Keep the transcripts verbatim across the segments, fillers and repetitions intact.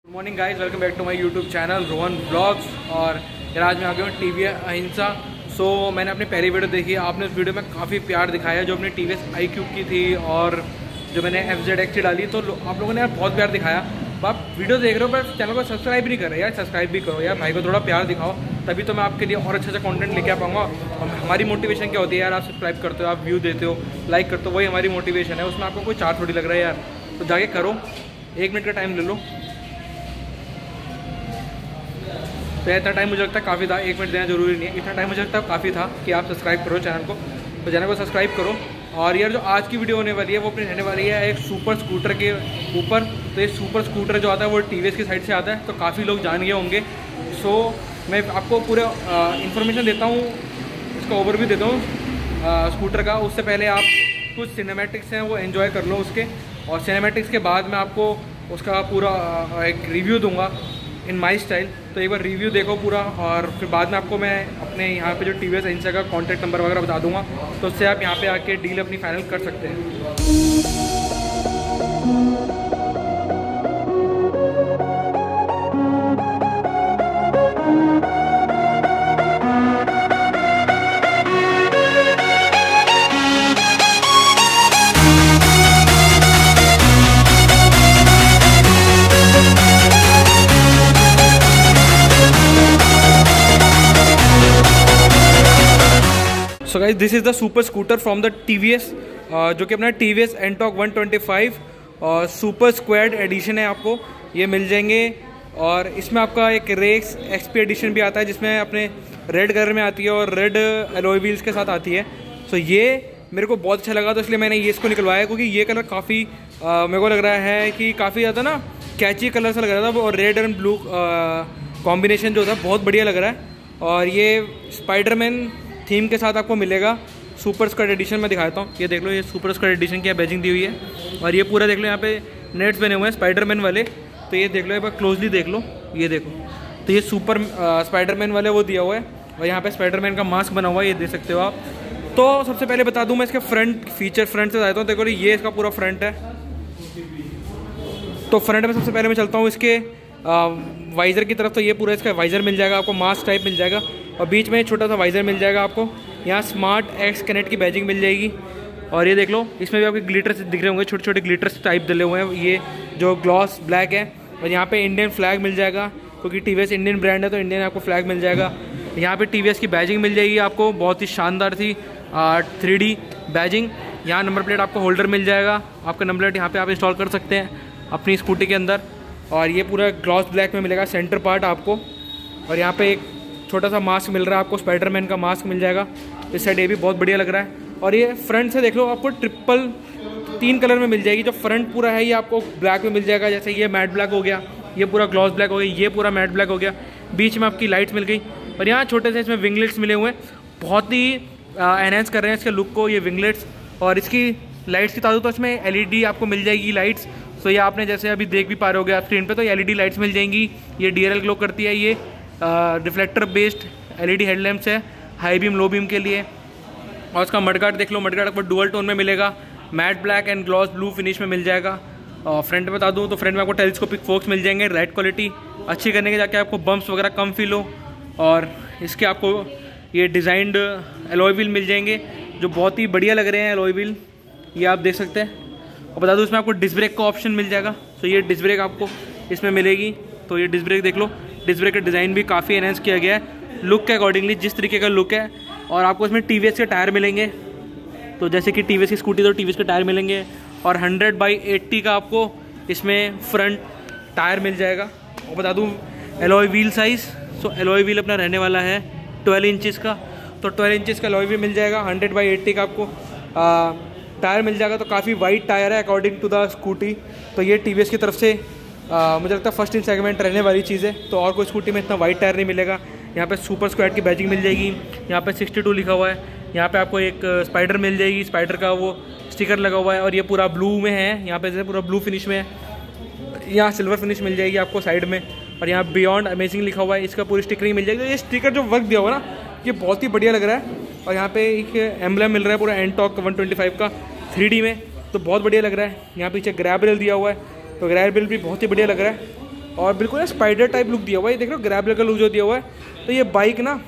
Good morning guys, welcome back to my YouTube channel Rohan vlogs. और यार आज मैं आ गया हूँ टी वी एस अहिंसा। सो मैंने अपनी पहली वीडियो देखी, आपने उस वीडियो में काफ़ी प्यार दिखाया जो अपनी T V S i Qube की थी और जो मैंने एफ जेड एक्स डाली, तो आप लोगों ने यार बहुत प्यार दिखाया। तो आप वीडियो देख रहे हो पर चैनल को सब्सक्राइब नहीं कर रहे यार, सब्सक्राइब भी करो यार, भाई को थोड़ा प्यार दिखाओ, तभी तो मैं आपके लिए और अच्छा अच्छा कंटेंट लेके आ पाऊँगा। और हमारी मोटिवेशन क्या होती है यार, आप सब्सक्राइब करते हो, आप व्यू देते हो, लाइक करते हो, वही हमारी मोटिवेशन है। उसमें आपको कोई चार्ज थोड़ी लग रहा है यार, तो जाके करो, एक मिनट का टाइम ले लो। तो इतना टाइम मुझे लगता है काफ़ी था, एक मिनट देना जरूरी नहीं है, इतना टाइम मुझे लगता है काफ़ी था कि आप सब्सक्राइब करो चैनल को। तो चैनल को सब्सक्राइब करो। और यार जो आज की वीडियो होने वाली है वो अपनी रहने वाली है एक सुपर स्कूटर के ऊपर। तो ये सुपर स्कूटर जो आता है वो टी वी एस की साइड से आता है, तो काफ़ी लोग जान गए होंगे। सो मैं आपको पूरे इन्फॉर्मेशन देता हूँ, इसका ओवरव्यू देता हूँ स्कूटर का। उससे पहले आप कुछ सिनेमैटिक्स हैं वो एंजॉय कर लो उसके, और सिनेमैटिक्स के बाद मैं आपको उसका पूरा एक रिव्यू दूंगा इन माई स्टाइल। तो एक बार रिव्यू देखो पूरा, और फिर बाद में आपको मैं अपने यहाँ पे जो टी वी एस अहिंसा का कॉन्टैक्ट नंबर वगैरह बता दूंगा, तो उससे आप यहाँ पे आके डील अपनी फाइनल कर सकते हैं। So guys, this is the super scooter from the T V S, जो कि अपना T V S Ntorq one twenty five और सुपर स्क्वाड एडिशन है, आपको ये मिल जाएंगे। और इसमें आपका एक रेक्स एक्सपी एडिशन भी आता है जिसमें अपने रेड कलर में आती है और रेड एलॉय व्हील्स के साथ आती है। सो so ये मेरे को बहुत अच्छा लगा, तो इसलिए मैंने ये इसको निकलवाया, क्योंकि ये कलर काफ़ी मेरे को लग रहा है कि काफ़ी ज़्यादा ना कैची कलर सा लग रहा था, और रेड एंड ब्लू कॉम्बिनेशन जो था बहुत बढ़िया लग रहा है। और ये स्पाइडरमैन थीम के साथ आपको मिलेगा सुपर स्क्वाड एडिशन में दिखाता हूँ। ये देख लो, ये सुपर स्क्वाड एडिशन की बैजिंग दी हुई है, और ये पूरा देख लो यहाँ पे नेट्स बने हुए हैं स्पाइडरमैन वाले। तो ये देख लो, एक बार क्लोजली देख लो, ये देखो, तो ये सुपर स्पाइडरमैन वाले वो दिया हुआ है, और यहाँ पे स्पाइडरमैन का मास्क बना हुआ है, ये देख सकते हो आप। तो सबसे पहले बता दूँ मैं इसके फ्रंट फीचर, फ्रंट से जाता हूँ। देखो ये इसका पूरा फ्रंट है। तो फ्रंट में सबसे पहले मैं चलता हूँ इसके वाइज़र की तरफ। तो ये पूरा इसका वाइज़र मिल जाएगा आपको, मास्क टाइप मिल जाएगा, और बीच में छोटा सा वाइज़र मिल जाएगा आपको। यहाँ स्मार्ट एक्स कनेक्ट की बैजिंग मिल जाएगी। और ये देख लो, इसमें भी आपके ग्लिटर्स दिख रहे होंगे, छोटे छोटे ग्लिटर्स टाइप डले हुए हैं, ये जो ग्लॉस ब्लैक है। और यहाँ पे इंडियन फ्लैग मिल जाएगा, क्योंकि T V S Indian brand है तो इंडियन आपको फ्लैग मिल जाएगा। यहाँ पे टी वी एस की बैजिंग मिल जाएगी आपको, बहुत ही शानदार थी थ्री डी बैजिंग। यहाँ नंबर प्लेट आपको होल्डर मिल जाएगा, आपका नंबर प्लेट यहाँ पर आप इंस्टॉल कर सकते हैं अपनी स्कूटी के अंदर। और ये पूरा ग्लॉस ब्लैक में मिलेगा सेंटर पार्ट आपको। और यहाँ पे एक छोटा सा मास्क मिल रहा है आपको, स्पाइडरमैन का मास्क मिल जाएगा इस साइड, ये भी बहुत बढ़िया लग रहा है। और ये फ्रंट से देख लो, आपको ट्रिपल तीन कलर में मिल जाएगी। जो फ्रंट पूरा है ये आपको ब्लैक में मिल जाएगा, जैसे ये मैट ब्लैक हो गया, ये पूरा ग्लॉस ब्लैक हो गया, ये पूरा मैट ब्लैक हो गया, बीच में आपकी लाइट्स मिल गई। और यहाँ छोटे से इसमें विंगलेट्स मिले हुए हैं, बहुत ही एनहेंस कर रहे हैं इसके लुक को ये विंगलेट्स। और इसकी लाइट्स की ताज़ू तो इसमें एल ई डी आपको मिल जाएगी लाइट्स। सो ये आपने जैसे अभी देख भी पा रहे होगे आप स्क्रीन पे, तो एल ई डी लाइट्स मिल जाएंगी। ये डी आर एल ग्लो करती है, ये reflector based L E D headlamps है, हाई बीम लो बीम के लिए। और उसका मडगार्ड देख लो, मडगार्ड आपको डुअल टोन में मिलेगा, matte black and gloss blue finish में मिल जाएगा। और फ्रंट में बता दूँ तो फ्रंट में आपको टेलीस्कोपिक फोक्स मिल जाएंगे, राइट क्वालिटी अच्छी करने के जाके आपको बम्प्स वगैरह कम फील हो। और इसके आपको ये डिज़ाइंड एलॉय व्हील मिल जाएंगे जो बहुत ही बढ़िया लग रहे हैं एलॉय व्हील, ये आप देख सकते हैं। और बता दूँ इसमें आपको डिस्क ब्रेक का ऑप्शन मिल जाएगा, तो ये डिस्क ब्रेक आपको इसमें मिलेगी। तो ये डिस्क ब्रेक देख लो, डिस्क ब्रेक का डिज़ाइन भी काफ़ी एनहेंस किया गया है लुक के अकॉर्डिंगली, जिस तरीके का लुक है। और आपको इसमें टी वी एस के टायर मिलेंगे, तो जैसे कि टी वी एस की स्कूटी तो टी वी एस के टायर मिलेंगे। और हंड्रेड बाई एट्टी का आपको इसमें फ्रंट टायर मिल जाएगा। और बता दूँ alloy wheel size, so alloy wheel अपना रहने वाला है ट्वेल्व इंचज़ का, तो ट्वेल्व इंचज़ का एलॉय व्हील मिल जाएगा। हंड्रेड बाई एट्टी का आपको आ, टायर मिल जाएगा, तो काफ़ी वाइड टायर है अकॉर्डिंग टू द स्कूटी। तो ये टी वी एस की तरफ से आ, मुझे लगता है फर्स्ट इन सेगमेंट रहने वाली चीज़ है, तो और कोई स्कूटी में इतना वाइड टायर नहीं मिलेगा। यहाँ पे सुपर स्क्वाड की बैजिंग मिल जाएगी, यहाँ पे सिक्सटी टू लिखा हुआ है, यहाँ पे आपको एक स्पाइडर मिल जाएगी, स्पाइडर का वो स्टिकर लगा हुआ है। और ये पूरा ब्लू में है, यहाँ पे जैसे पूरा ब्लू फिनिश में है, यहाँ सिल्वर फिनिश मिल जाएगी आपको साइड में। और यहाँ बियॉन्ड अमेजिंग लिखा हुआ है, इसका पूरी स्टिकरिंग मिल जाएगी। तो ये स्टिकर जो वर्क दिया हुआ ना, ये बहुत ही बढ़िया लग रहा है। और यहाँ पे एक एम्बलम मिल रहा है पूरा एनटॉक वन ट्वेंटी फाइव का थ्री डी में, तो बहुत बढ़िया लग रहा है। यहाँ पीछे ग्रैब रेल दिया हुआ है, तो ग्रैब रेल भी बहुत ही बढ़िया लग रहा है। और बिल्कुल स्पाइडर टाइप लुक दिया हुआ है, ये देख लो ग्रैबलर का लुक जो दिया हुआ है। तो ये बाइक ना,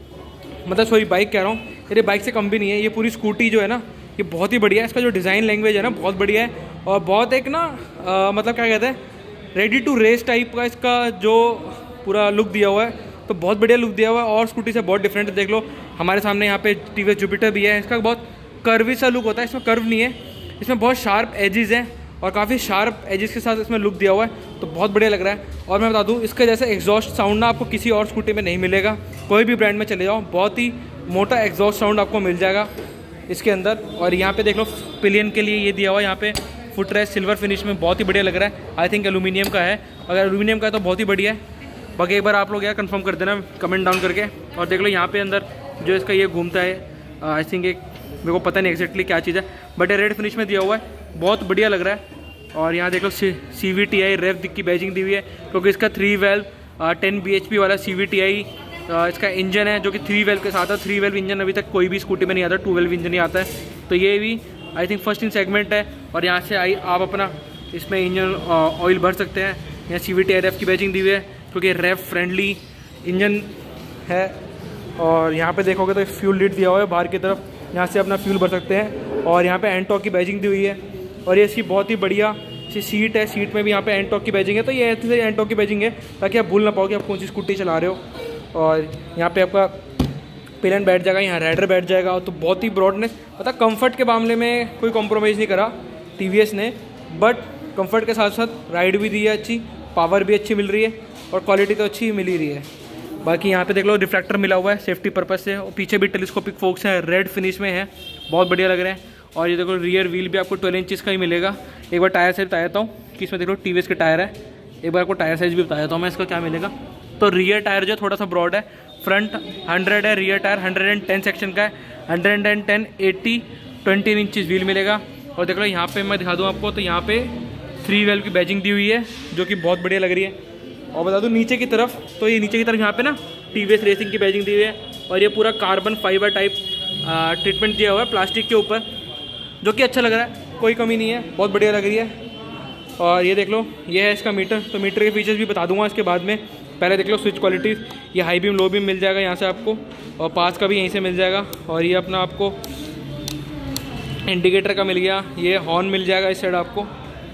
मतलब सॉरी बाइक कह रहा हूँ, ये बाइक से कम भी नहीं है, ये पूरी स्कूटी जो है ना ये बहुत ही बढ़िया है। इसका जो डिज़ाइन लैंग्वेज है ना बहुत बढ़िया है, और बहुत एक ना आ, मतलब क्या कहते हैं, रेडी टू रेस टाइप का इसका जो पूरा लुक दिया हुआ है, तो बहुत बढ़िया लुक दिया हुआ है और स्कूटी से बहुत डिफरेंट है। देख लो हमारे सामने यहाँ पे टी वी एस जुपिटर भी है, इसका बहुत कर्वी सा लुक होता है, इसमें कर्व नहीं है, इसमें बहुत शार्प एजेस हैं और काफ़ी शार्प एजेस के साथ इसमें लुक दिया हुआ है, तो बहुत बढ़िया लग रहा है। और मैं बता दूँ इसके जैसे एग्जॉस्ट साउंड ना आपको किसी और स्कूटी में नहीं मिलेगा, कोई भी ब्रांड में चले जाओ बहुत ही मोटा एग्जॉस्ट साउंड आपको मिल जाएगा इसके अंदर। और यहाँ पे देख लो पिलियन के लिए ये दिया हुआ है, यहाँ पे फुट रेस्ट सिल्वर फिनिश में बहुत ही बढ़िया लग रहा है। आई थिंक एल्यूमिनियम का है, अगर एल्यूमिनियम का है तो बहुत ही बढ़िया है। बाकी एक बार आप लोग यार कंफर्म कर देना कमेंट डाउन करके। और देख लो यहाँ पे अंदर जो इसका ये घूमता है, आई थिंक एक मेरे को पता नहीं एक्जैक्टली क्या चीज़ है, बट ये रेड फिनिश में दिया हुआ है, बहुत बढ़िया लग रहा है। और यहाँ देख लो सी वी टी आई रेव की बैजिंग दी हुई है, क्योंकि इसका three valve ten B H P वाला सी वी टी आई इसका इंजन है, जो कि थ्री वेल्व के साथ है। थ्री वेल्व इंजन अभी तक कोई भी स्कूटी में नहीं आता, टू वेल्व इंजन ही आता है, तो ये भी I think first in segment है। और यहाँ से आई आप अपना इसमें इंजन ऑयल भर सकते हैं। यहाँ सी वी टी आई रेव की बैजिंग दी हुई है, क्योंकि रेव फ्रेंडली इंजन है। और यहाँ पे देखोगे तो फ्यूल लीड दिया हुआ है बाहर की तरफ, यहाँ से अपना फ्यूल भर सकते हैं। और यहाँ पे एंटॉक की बैजिंग दी हुई है, और ये इसकी बहुत ही बढ़िया सी सीट है, सीट में भी यहाँ पे एंटॉक की बैजिंग है। तो ये ऐसे एंटॉक की बैजिंग है ताकि आप भूल ना पाओ कि आप कौन सी स्कूटी चला रहे हो। और यहाँ पे आपका पिलियन बैठ जाएगा, यहाँ राइडर बैठ जाएगा, तो बहुत ही ब्रॉडनेस, मतलब कंफर्ट के मामले में कोई कॉम्प्रोमाइज़ नहीं करा टी वी एस ने, बट कंफर्ट के साथ साथ राइड भी दी है अच्छी, पावर भी अच्छी मिल रही है, और क्वालिटी तो अच्छी मिल ही रही है। बाकी यहाँ पे देख लो रिफ्लेक्टर मिला हुआ है सेफ्टी पर्पज़ से, और पीछे भी टेलीस्कोपिक फोक्स है, रेड फिनिश में है, बहुत बढ़िया लग रहे हैं। और ये देखो रियर व्हील भी आपको ट्वेल्व इंचज़ का ही मिलेगा। एक बार टायर साइज बता देता हूँ कि इसमें देखो टी वी एस के टायर है, एक बार आपको टायर साइज भी बता देता हूँ मैं इसका क्या मिलेगा। तो रियर टायर जो थोड़ा सा ब्रॉड है, फ्रंट हंड्रेड है, rear tyre hundred and ten section का है, hundred and ten eighty twenty inches wheel मिलेगा। और देख लो यहाँ पे मैं दिखा दूँ आपको, तो यहाँ पे थ्री वेल्व की बैजिंग दी हुई है, जो कि बहुत बढ़िया लग रही है। और बता दूँ नीचे की तरफ, तो ये नीचे की तरफ यहाँ पे ना टी वी एस रेसिंग की बैजिंग दी हुई है, और ये पूरा कार्बन फाइबर टाइप ट्रीटमेंट दिया हुआ है प्लास्टिक के ऊपर, जो कि अच्छा लग रहा है, कोई कमी नहीं है, बहुत बढ़िया लग रही है। और ये देख लो ये है इसका मीटर, तो मीटर के फीचर्स भी बता दूंगा इसके बाद में। पहले देख लो स्विच क्वालिटीज़, ये हाई बीम लो बीम मिल जाएगा यहाँ से आपको, और पास का भी यहीं से मिल जाएगा। और ये अपना आपको इंडिकेटर का मिल गया, ये हॉर्न मिल जाएगा इस साइड आपको,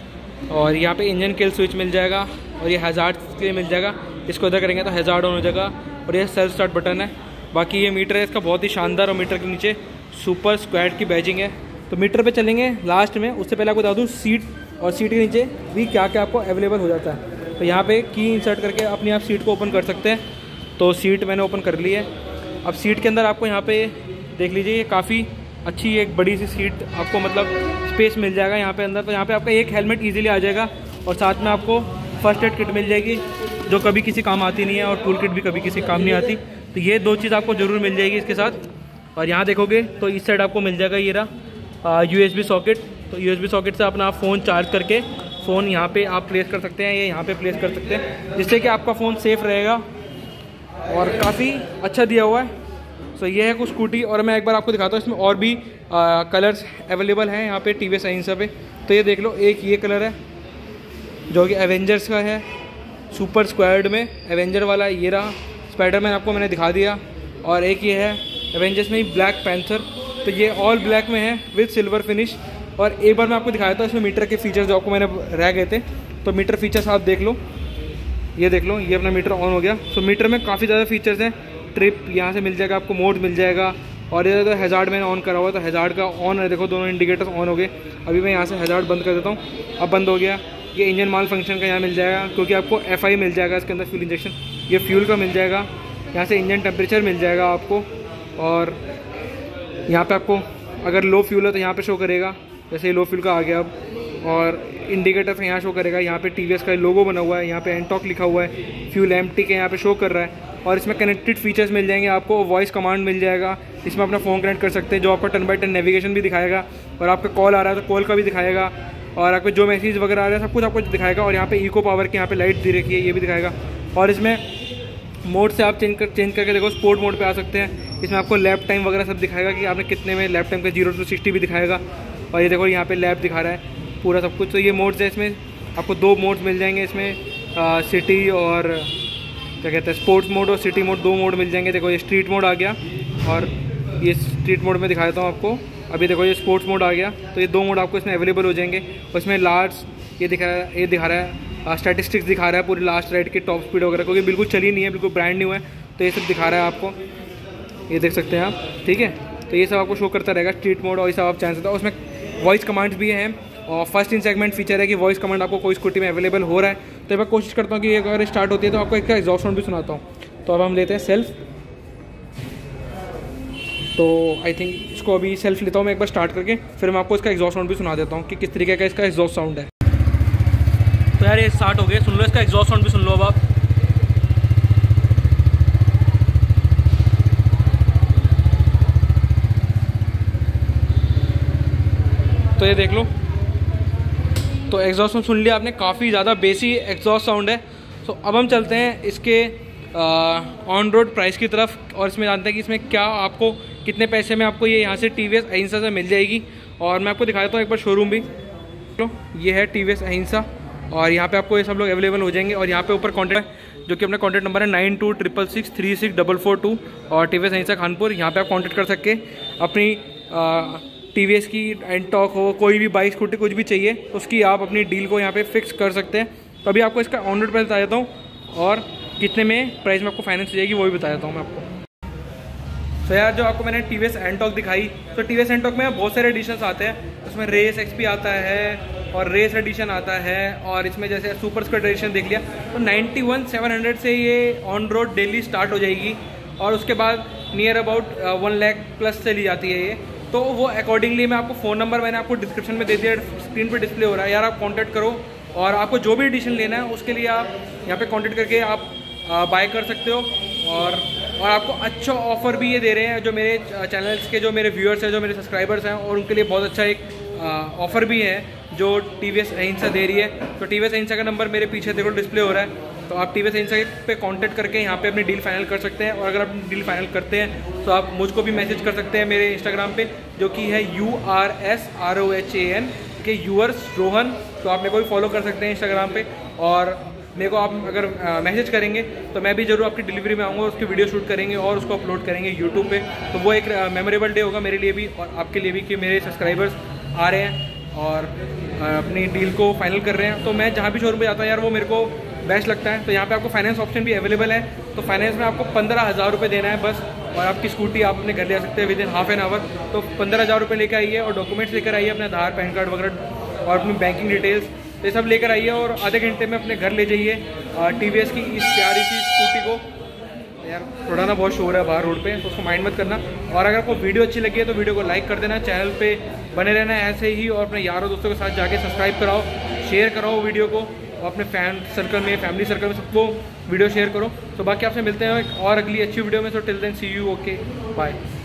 और यहाँ पे इंजन किल स्विच मिल जाएगा, और ये हैज़ार्ड के लिए मिल जाएगा, इसको इधर करेंगे तो हैज़ार्ड ऑन हो जाएगा। और ये सेल्फ स्टार्ट बटन है। बाकी ये मीटर है इसका बहुत ही शानदार, और मीटर के नीचे सुपर स्क्वाड की बैजिंग है। तो मीटर पे चलेंगे लास्ट में, उससे पहले आपको बता दूँ सीट, और सीट के नीचे भी क्या क्या आपको अवेलेबल हो जाता है। तो यहाँ पे की इंसर्ट करके अपनी आप सीट को ओपन कर सकते हैं। तो सीट मैंने ओपन कर ली है। अब सीट के अंदर आपको यहाँ पे देख लीजिए, ये काफ़ी अच्छी एक बड़ी सी सीट आपको मतलब स्पेस मिल जाएगा यहाँ पे अंदर। तो यहाँ पे आपका एक हेलमेट इजीली आ जाएगा, और साथ में आपको फर्स्ट एड किट मिल जाएगी, जो कभी किसी काम आती नहीं है, और टूल किट भी कभी किसी काम नहीं आती। तो ये दो चीज़ आपको ज़रूर मिल जाएगी इसके साथ। और यहाँ देखोगे तो इस साइड आपको मिल जाएगा ये रहा यू एस बी सॉकेट। तो यू एस बी सॉकेट से अपना आप फ़ोन चार्ज करके फ़ोन यहाँ पे आप प्लेस कर सकते हैं, ये यहाँ पे प्लेस कर सकते हैं, जिससे कि आपका फ़ोन सेफ़ रहेगा, और काफ़ी अच्छा दिया हुआ है। सो ये है कुछ स्कूटी। और मैं एक बार आपको दिखाता हूँ, इसमें और भी आ, कलर्स अवेलेबल हैं यहाँ पे टी वी एस साइंसा पे। तो ये देख लो, एक ये कलर है जो कि एवेंजर्स का है, सुपर स्क्वाड में एवेंजर वाला ये रहा, स्पाइडरमैन आपको मैंने दिखा दिया, और एक ये है एवेंजर्स में ही ब्लैक पैंथर। तो ये ऑल ब्लैक में है विद सिल्वर फिनिश। और एक बार मैं आपको दिखाया था इसमें मीटर के फीचर्स जो आपको मैंने रह गए थे, तो मीटर फीचर्स आप देख लो, ये देख लो, ये अपना मीटर ऑन हो गया। सो मीटर में काफ़ी ज़्यादा फीचर्स हैं, ट्रिप यहाँ से मिल जाएगा आपको, मोड मिल जाएगा, और ये तो हैज़ार्ड मैंने ऑन करा हुआ है, तो हैज़ार्ड का ऑन है, देखो दोनों इंडिकेटर्स ऑन हो गए। अभी मैं यहाँ से हैज़ार्ड बंद कर देता हूँ, अब बंद हो गया। ये इंजन माल फंक्शन का यहाँ मिल जाएगा, क्योंकि आपको एफ आई मिल जाएगा इसके अंदर, फ्यूल इंजेक्शन, ये फ्यूल का मिल जाएगा। यहाँ से इंजन टेम्परेचर मिल जाएगा आपको, और यहाँ पे आपको अगर लो फ्यूल है तो यहाँ पे शो करेगा, जैसे लो फ्यूल का आ गया अब। और इंडिकेटर यहाँ शो करेगा, यहाँ पे टी वी एस का लोगो बना हुआ है, यहाँ पे एंटॉक लिखा हुआ है, फ्यूल एम्प्टी के यहाँ पे शो कर रहा है। और इसमें कनेक्टेड फीचर्स मिल जाएंगे आपको, वॉइस कमांड मिल जाएगा, इसमें अपना फ़ोन कनेक्ट कर सकते हैं, जो आपका टर्न बाई टर्न नेविगेशन भी दिखाएगा, और आपका कॉल आ रहा है तो कॉल का भी दिखाएगा, और आपको जो मैसेज वगैरह आ रहा है सब कुछ आपको दिखाएगा। और यहाँ पे इको पावर की यहाँ पे लाइट दी रखी है, ये भी दिखाएगा। और इसमें मोड से आप चेंज कर चेंज करके देखो स्पोर्ट मोड पे आ सकते हैं। इसमें आपको लैप टाइम वगैरह सब दिखाएगा कि आपने कितने में लैप टाइम का जीरो टू सिक्सटी भी दिखाएगा। और ये देखो यहाँ पे लैप दिखा रहा है पूरा सब कुछ। तो ये मोड्स है, इसमें आपको दो मोड्स मिल जाएंगे इसमें, सिटी और क्या कहते हैं स्पोर्ट्स मोड और सिटी मोड, दो मोड मिल जाएंगे। देखो ये स्ट्रीट मोड आ गया और ये स्ट्रीट मोड में दिखा देता हूँ आपको। अभी देखो ये स्पोर्ट्स मोड आ गया, तो ये दो मोड आपको इसमें अवेलेबल हो जाएंगे। उसमें लास्ट ये दिखा ये दिखा रहा है स्टैटिस्टिक्स दिखा रहा है पूरी लास्ट राइड की टॉप स्पीड वगैरह, क्योंकि बिल्कुल चली नहीं है, बिल्कुल ब्रांड न्यू है, तो ये सब दिखा रहा है आपको, ये देख सकते हैं आप, ठीक है। तो ये सब आपको शो करता रहेगा स्ट्रीट मोड और ये सब आप जान सकते हो। उसमें वॉइस कमांड्स भी हैं और फर्स्ट इन सेगमेंट फीचर है कि वॉइस कमांड आपको कोई स्कूटी में अवेलेबल हो रहा है। तो मैं कोशिश करता हूँ कि अगर स्टार्ट होती है तो आपको एक एग्जॉस्ट साउंड भी सुनाता हूँ। तो अब हम लेते हैं सेल्फ, तो आई थिंक इसको अभी सेल्फ लेता हूँ मैं एक बार स्टार्ट करके, फिर मैं आपको इसका एग्जॉस्ट साउंड भी सुना देता हूँ कि किस तरीके का इसका एग्जॉस्ट साउंड है। तो यार ये स्टार्ट हो गया, सुन लो इसका एग्जॉस्ट साउंड भी सुन लो अब आप। तो ये देख लो, तो एग्जॉस्ट साउंड सुन लिया आपने, काफ़ी ज़्यादा बेसी एग्जॉस्ट साउंड है। तो अब हम चलते हैं इसके ऑन रोड प्राइस की तरफ और इसमें जानते हैं कि इसमें क्या आपको कितने पैसे में आपको ये यहाँ से टी वी एस अहिंसा से मिल जाएगी। और मैं आपको दिखा देता हूँ एक बार शोरूम भी। तो ये है टी वी एस अहिंसा और यहाँ पे आपको ये सब लोग अवेलेबल हो जाएंगे। और यहाँ पे ऊपर कॉन्टैक्ट है जो कि अपना कॉन्टैक्ट नंबर है nine two triple six three six double four two और T V S Ahinsa Kanpur. यहाँ पे आप कॉन्टैक्ट कर सकते अपनी टी वी एस की एंटॉक हो, कोई भी बाइक स्कूटी कुछ भी चाहिए तो उसकी आप अपनी डील को यहाँ पे फिक्स कर सकते हैं। तो अभी आपको इसका ऑन रोड प्राइस बता देता हूँ और कितने में प्राइस में आपको फाइनेंस हो जाएगी वो भी बता देता हूँ मैं आपको। तो यार जो आपको मैंने टी वी एस एंटॉक दिखाई, तो टी वी एस एंटॉक में बहुत सारे एडिशंस आते हैं। उसमें रेस एक्सपी आता है और रेस एडिशन आता है और इसमें जैसे सुपर स्क्वाड एडिशन देख लिया तो नाइन्टी वन सेवन हंड्रेड से ये ऑन रोड डेली स्टार्ट हो जाएगी और उसके बाद near about one lakh plus चली जाती है ये। तो वो अकॉर्डिंगली मैं आपको फ़ोन नंबर मैंने आपको डिस्क्रिप्शन में दे दिया, स्क्रीन पे डिस्प्ले हो रहा है, यार आप कांटेक्ट करो और आपको जो भी एडिशन लेना है उसके लिए आप यहाँ पे कांटेक्ट करके आप बाय कर सकते हो। और और आपको अच्छा ऑफ़र भी ये दे रहे हैं जो मेरे चैनल्स के जो मेरे व्यूअर्स हैं, जो मेरे सब्सक्राइबर्स हैं, और उनके लिए बहुत अच्छा एक ऑफ़र भी है जो टी वी एस अहिंसा दे रही है। तो टी वी एस अहिंसा का नंबर मेरे पीछे देखो डिस्प्ले हो रहा है, तो आप टी वी एस अहिंसा पे कांटेक्ट करके यहाँ पे अपनी डील फाइनल कर सकते हैं। और अगर आप डील फाइनल करते हैं तो आप मुझको भी मैसेज कर सकते हैं मेरे इंस्टाग्राम पे जो कि है U R S R O H A N K yours Rohan. तो आप मेरे को भी फॉलो कर सकते हैं इंस्टाग्राम पे और मेरे को आप अगर मैसेज करेंगे तो मैं भी जरूर आपकी डिलीवरी में आऊँगा, उसकी वीडियो शूट करेंगे और उसको अपलोड करेंगे यूट्यूब पे। तो वो एक मेमोरेबल डे होगा मेरे लिए भी और आपके लिए भी कि मेरे सब्सक्राइबर्स आ रहे हैं और अपनी डील को फाइनल कर रहे हैं। तो मैं जहाँ भी शोरूम पे जाता हूँ यार वो मेरे को बेस्ट लगता है। तो यहाँ पे आपको फाइनेंस ऑप्शन भी अवेलेबल है। तो फाइनेंस में आपको पंद्रह हज़ार रुपये देना है बस और आपकी स्कूटी आप अपने घर ले आ सकते हैं within half an hour. तो पंद्रह हज़ार रुपये लेकर आइए और डॉक्यूमेंट्स लेकर आइए, अपने आधार पैन कार्ड वगैरह और अपनी बैंकिंग डिटेल्स ये सब लेकर आइए और आधे घंटे में अपने घर ले जाइए टी वी एस की इस प्यारी सी स्कूटी को। यार थोड़ा ना बहुत शोर है बाहर रोड पे, तो उसको माइंड मत करना। और अगर आपको वीडियो अच्छी लगी है तो वीडियो को लाइक कर देना, चैनल पे बने रहना ऐसे ही और अपने यारों दोस्तों के साथ जाके सब्सक्राइब कराओ, शेयर कराओ वीडियो को और अपने फैन सर्कल में, फैमिली सर्कल में सबको वीडियो शेयर करो। तो बाकी आपसे मिलते हैं एक और अगली अच्छी वीडियो में। So till then see you, okay bye.